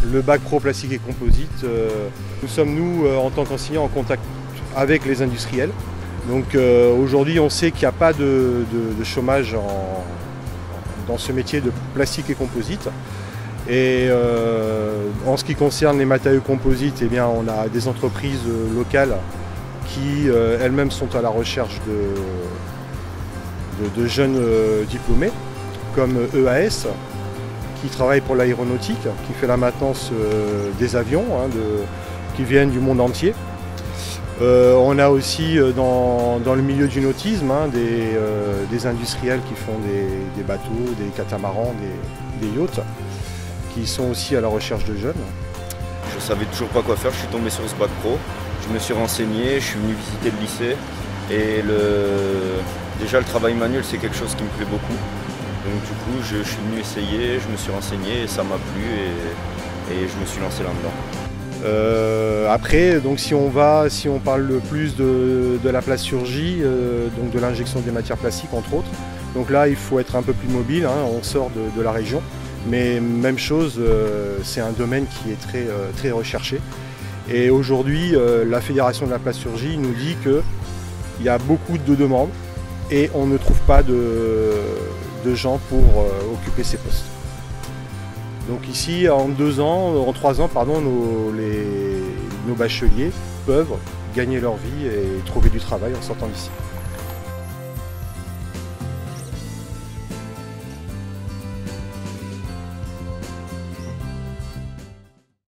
le bac pro plastique et composite, nous sommes en tant qu'enseignants en contact avec les industriels. Donc aujourd'hui on sait qu'il n'y a pas de chômage dans ce métier de plastique et composite. Et en ce qui concerne les matériaux composites, eh bien, on a des entreprises locales qui elles-mêmes sont à la recherche de jeunes diplômés, comme EAS, qui travaille pour l'aéronautique, qui fait la maintenance des avions qui viennent du monde entier. On a aussi dans le milieu du nautisme des industriels qui font des bateaux, des catamarans, des yachts, qui sont aussi à la recherche de jeunes. Je savais toujours pas quoi faire, je suis tombé sur ce bac pro, je me suis renseigné, je suis venu visiter le lycée et déjà le travail manuel c'est quelque chose qui me plaît beaucoup. Donc du coup je suis venu essayer, je me suis renseigné et ça m'a plu et je me suis lancé là-dedans. Après, donc si on parle le plus de la plasturgie, donc de l'injection des matières plastiques entre autres, donc là il faut être un peu plus mobile, on sort de la région, mais même chose, c'est un domaine qui est très recherché. Et aujourd'hui, la Fédération de la plasturgie nous dit qu'il y a beaucoup de demandes et on ne trouve pas de gens pour occuper ces postes. Donc ici, en 3 ans, nos bacheliers peuvent gagner leur vie et trouver du travail en sortant d'ici.